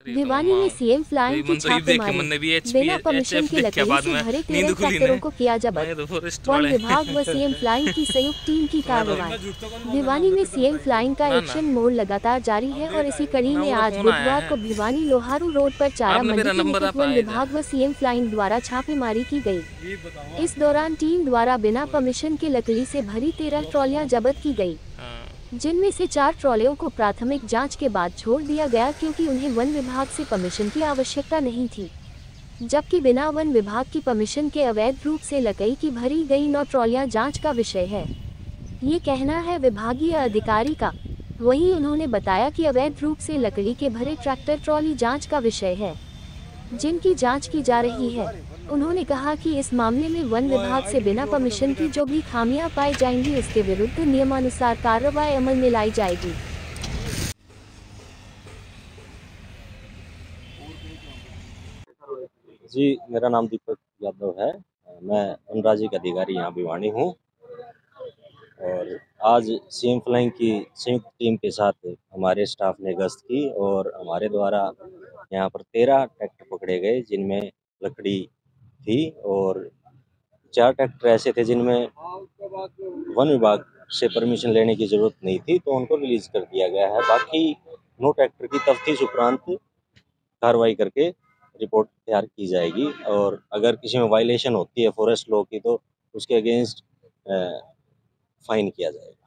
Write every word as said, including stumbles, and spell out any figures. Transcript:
भिवानी में CM flying की छापेमारी, बिना परमिशन के लकड़ी से भरे तेरह ट्रैक्टरों को किया जब्त। वन विभाग व सीएम फ्लाइंग की संयुक्त टीम की कार्रवाई। भिवानी में सीएम फ्लाइंग का एक्शन मोड लगातार जारी है और इसी कड़ी में आज बुधवार को भिवानी लोहारू रोड पर चारा मंडी के निकट वन विभाग व सीएम फ्लाइंग द्वारा छापेमारी की गई। इस दौरान टीम द्वारा बिना परमिशन के लकड़ी से भरी तेरह ट्रॉलियां जब्त की गई, जिनमें से चार ट्रॉलियों को प्राथमिक जांच के बाद छोड़ दिया गया क्योंकि उन्हें वन विभाग से परमिशन की आवश्यकता नहीं थी, जबकि बिना वन विभाग की परमिशन के अवैध रूप से लकड़ी की भरी गई नौ ट्रॉलियां जांच का विषय है, ये कहना है विभागीय अधिकारी का। वहीं उन्होंने बताया कि अवैध रूप से लकड़ी के भरे ट्रैक्टर ट्रॉली जांच का विषय है, जिनकी जांच की जा रही है। उन्होंने कहा कि इस मामले में वन विभाग से बिना परमिशन की जो भी खामियां पाई जाएंगी उसके विरुद्ध नियमानुसार कार्रवाई अमल में लाई जाएगी। जी, मेरा नाम दीपक यादव है। मैं वनराजी का अधिकारी यहाँ भिवानी हूँ और आज सीएम फ्लाइंग की संयुक्त टीम के साथ हमारे स्टाफ ने गश्त की और हमारे द्वारा यहाँ पर तेरह ट्रैक्टर पकड़े गए जिनमें लकड़ी थी और चार ट्रैक्टर ऐसे थे जिनमें वन विभाग से परमिशन लेने की ज़रूरत नहीं थी, तो उनको रिलीज़ कर दिया गया है। बाकी नौ ट्रैक्टर की तफ्तीश उपरांत कार्रवाई करके रिपोर्ट तैयार की जाएगी और अगर किसी में वायलेशन होती है फॉरेस्ट लॉ की तो उसके अगेंस्ट फाइन किया जाएगा।